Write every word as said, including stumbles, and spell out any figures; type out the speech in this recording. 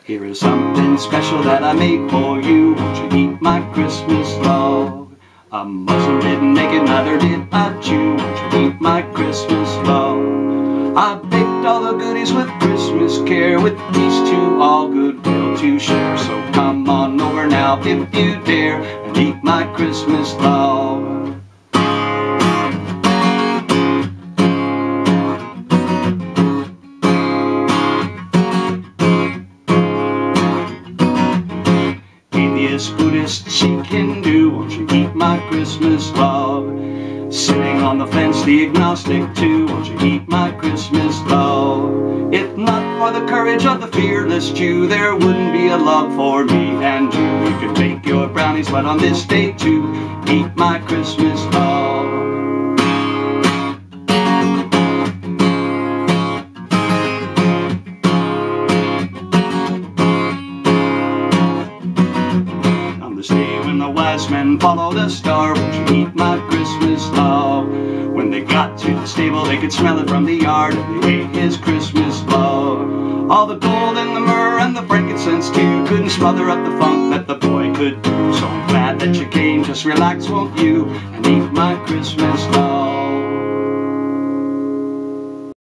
Here is something special that I made for you. Won't you eat my Christmas log? A Muslim didn't make it, neither did a Jew. Won't you eat my Christmas log? I baked all the goodies with Christmas care, with these two all goodwill to share. So come on over now if you dare, and eat my Christmas log. Atheist, Buddhist, Sikh, Hindu, won't you eat my Christmas log? Sitting on the fence, the agnostic too, won't you eat my Christmas log? If not for the courage of the fearless Jew, there wouldn't be a log for me and you. You could bake your brownies, but on this day too, eat my Christmas log. When the wise men follow the star, won't you eat my Christmas log? When they got to the stable, they could smell it from the yard, and they ate his Christmas log. All the gold and the myrrh and the frankincense too couldn't smother up the funk that the boy could do. So I'm glad that you came, just relax, won't you, and eat my Christmas log.